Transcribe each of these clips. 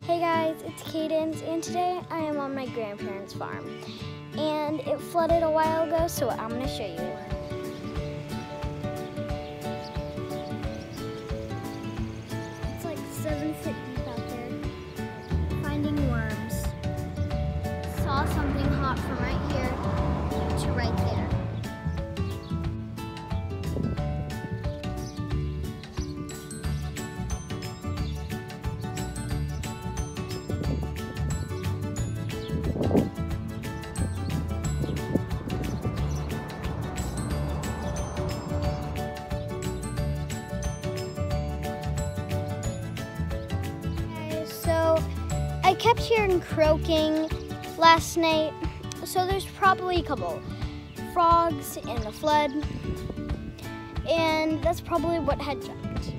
Hey guys, it's Cadence, and today I am on my grandparents' farm. And it flooded a while ago, so I'm going to show you. It's like 7 feet deep out there, finding worms. Saw something hot from right here to right there. So I kept hearing croaking last night, so there's probably a couple frogs in the flood, and that's probably what had jumped.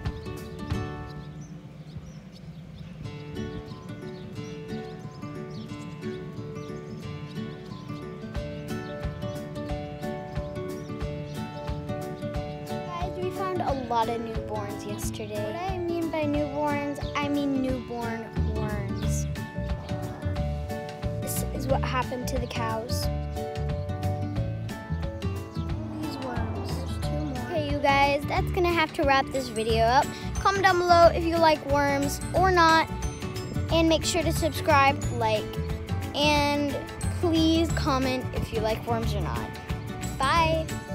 Guys, we found a lot of newborns yesterday. What I mean by newborns, I mean newborn worms. This is what happened to the cows. These worms. There's 2 more. Okay, you guys, that's gonna have to wrap this video up. Comment down below if you like worms or not, and make sure to subscribe, like, and please comment if you like worms or not. Bye.